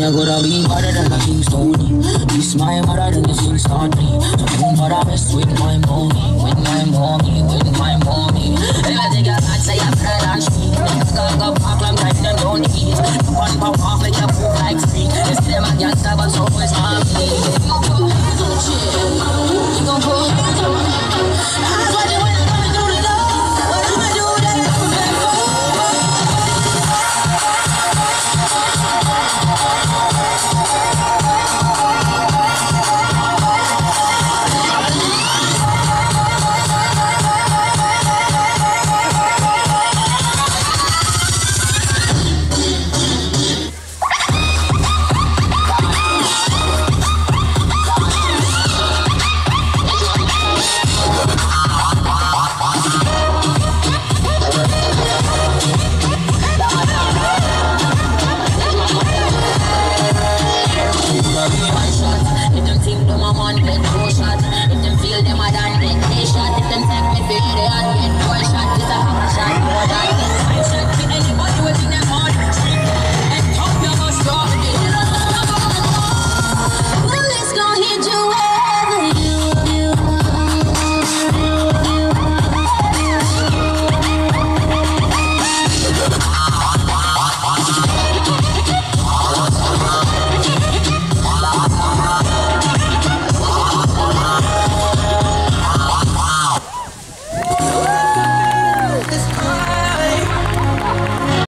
you gotta be harder than a king stony. This my mother than the thing start me. So don't bother mess with my mommy, with my mommy, with my mommy. If I take a bad say I'm proud of me. Go pop, I'm time to don't eat. One pop off.